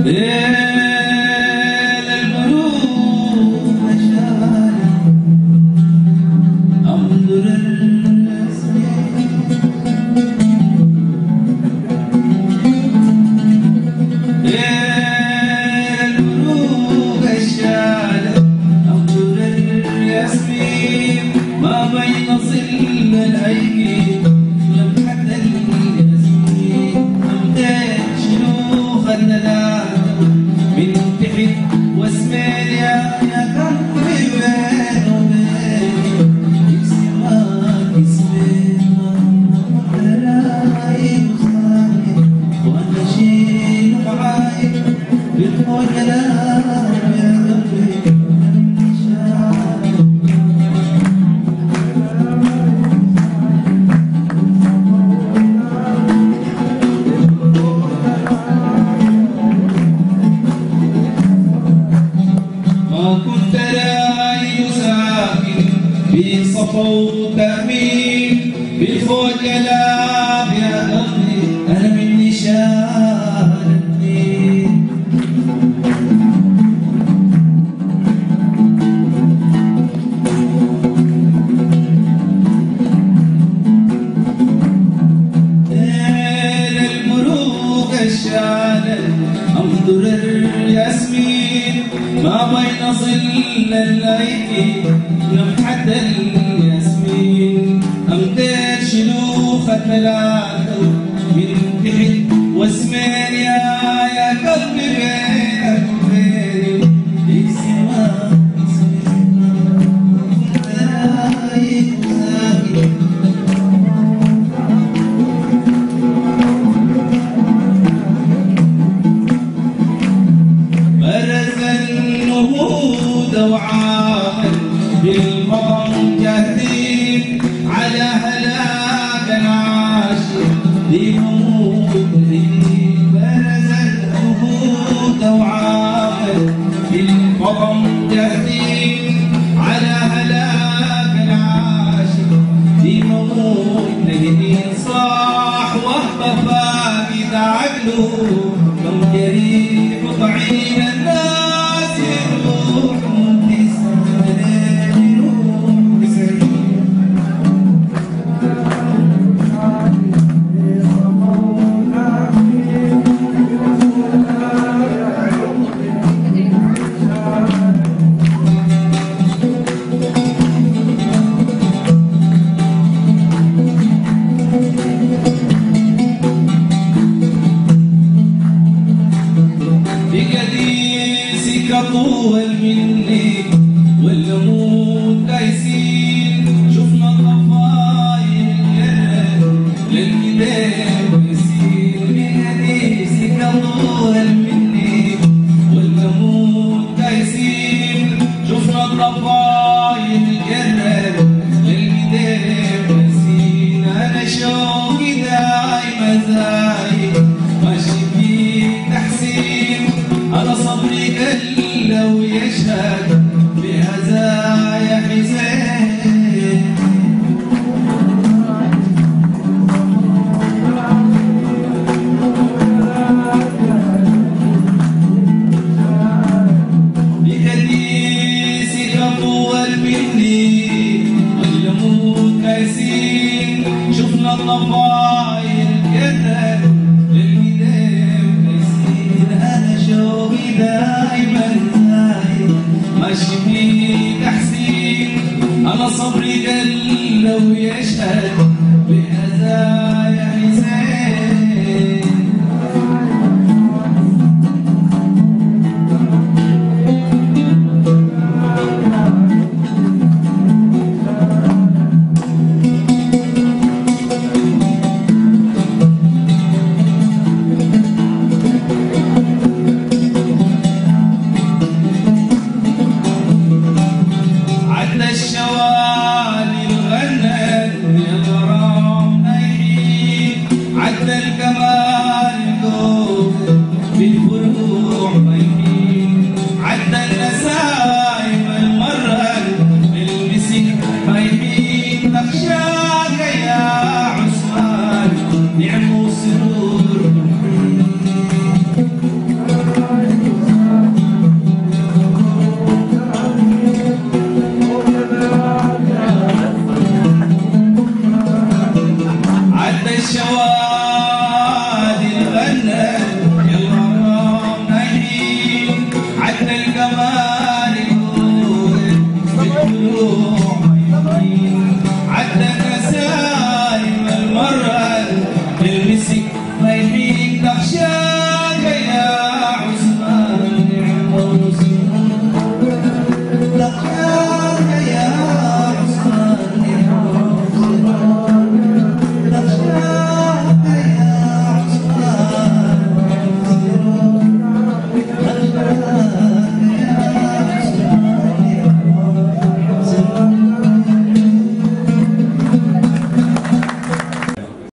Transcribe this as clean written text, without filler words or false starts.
وتأمين بالفوج كلام يا قلبي أنا مني شارتني المروق الشالة أنظر الياسمين ما بين ظل الليل لمحة الياسمين أمداد شلوخة ثلاثة من تحت واسمين يا قلبي بينك وبيني ليك سواك رايق وساكت برز النهود وعامل بالمطر جاهدين على هلاك العاشق ليموت برز النهود وعامل بالمطر جاهدين على هلاك العاشق ليموت لهدين صاح وهب فاقد عقله كم جريح ضعيف الناس يروح طول مني واللمون دايسين شفنا الضفاير للكتاب يسير بحديثك طول مني واللمون دايسين شفنا الضفاير للكتاب يسير انا شوقي دايما زايد ماشي